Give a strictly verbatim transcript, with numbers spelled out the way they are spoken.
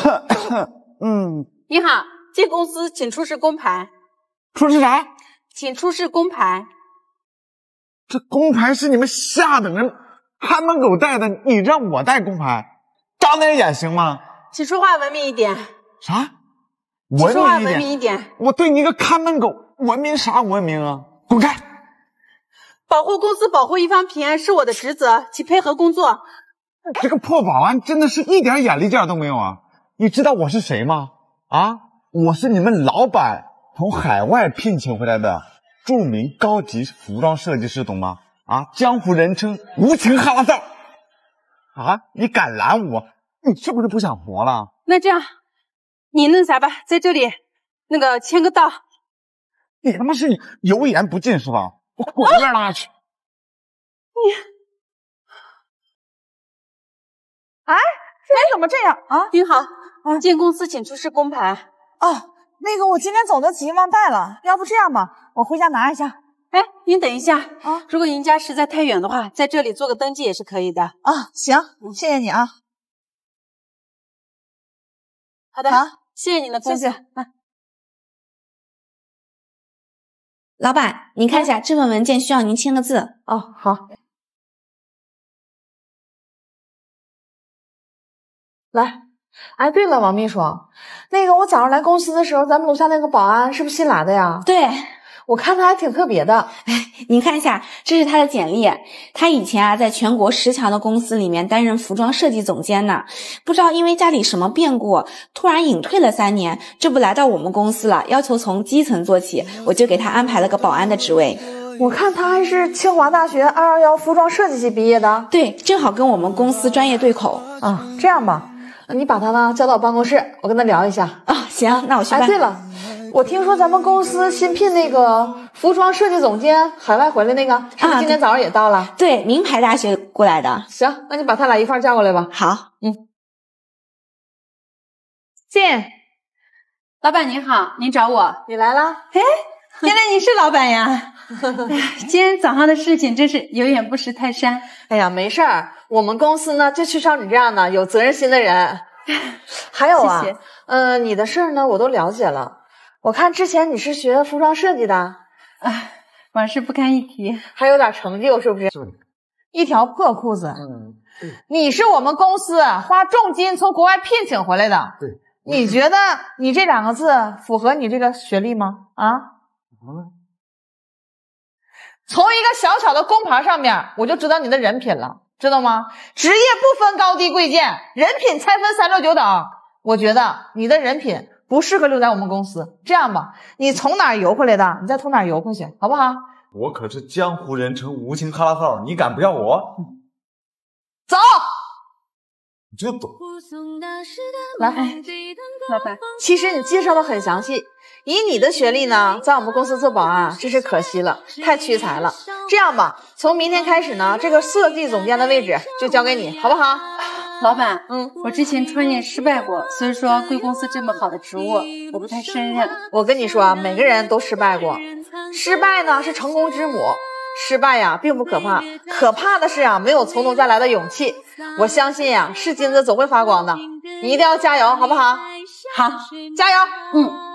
嗯， 你好，进公司请出示工牌。 出示啥？ 请出示工牌。 这工牌是你们下等人看门狗带的，你让我带工牌，长点眼行吗？ 请说话文明一点。 啥？ 请说话文文明一点。 我对你一个看门狗，文明啥文明啊？滚开！ 保护公司、保护一方平安是我的职责，请配合工作。 这个破保安真的是一点眼力劲都没有啊！你知道我是谁吗？啊，我是你们老板从海外聘请回来的著名高级服装设计师，懂吗？啊，江湖人称无情哈拉道。啊，你敢拦我？你是不是不想活了？ 那这样，你那啥吧，在这里那个签个到。 你他妈是油盐不进是吧？我滚一边拉去！ 你， 哎，这人怎么这样啊？ 您好，啊，进公司请出示工牌。 哦，那个我今天走得急，忘带了。要不这样吧，我回家拿一下。 哎，您等一下啊， 如果您家实在太远的话，在这里做个登记也是可以的。 啊，行，谢谢你啊。 好的， 好， 谢谢您的分享。啊， 老板，您看一下、嗯、这份文件需要您签个字。 哦，好。来，哎，对了，王秘书，那个我早上来公司的时候，咱们楼下那个保安是不是新来的呀？ 对。 我看他还挺特别的， 哎，您看一下，这是他的简历。他以前啊，在全国十强的公司里面担任服装设计总监呢。不知道因为家里什么变故，突然隐退了三年，这不来到我们公司了，要求从基层做起，我就给他安排了个保安的职位。 我看他还是清华大学二二幺服装设计系毕业的。 对，正好跟我们公司专业对口。 啊，这样吧，你把他呢叫到我办公室，我跟他聊一下。 啊、哦，行，那我去办。 哎，对了。我听说咱们公司新聘那个服装设计总监海外回来那个，是不是今天早上也到了？ 啊、对，名牌大学过来的。 行，那你把他俩一块叫过来吧。 好， 嗯。进， 老板您好，您找我？ 你来了？ 哎，原来你是老板呀！今天早上的事情真是有眼不识泰山。 哎呀，没事儿，我们公司呢就缺少你这样的有责任心的人。还有啊， 谢谢。 呃，你的事儿呢我都了解了。我看之前你是学服装设计的， 啊，往事不堪一提， 还有点成就是不是？一条破裤子，嗯，对，你是我们公司花重金从国外聘请回来的， 对， 你觉得你这两个字符合你这个学历吗？啊？嗯，从一个小小的工牌上面，我就知道你的人品了，知道吗？职业不分高低贵贱，人品才分三六九等。我觉得你的人品不适合留在我们公司。这样吧，你从哪儿游回来的，你再从哪儿游回去，好不好？ 我可是江湖人称无情哈拉号，你敢不要我？ 走， 你就走。 来， 老板， 其实你介绍的很详细，以你的学历呢，在我们公司做保安真是可惜了，太屈才了。这样吧，从明天开始呢，这个设计总监的位置就交给你，好不好？ 老板， 嗯， 我之前创业失败过，所以说贵公司这么好的职务，我不太胜任。 我跟你说，每个人都失败过，失败呢是成功之母。失败呀并不可怕，可怕的是啊没有从头再来的勇气。我相信呀，是金子总会发光的，你一定要加油，好不好？ 好， 加油， 嗯。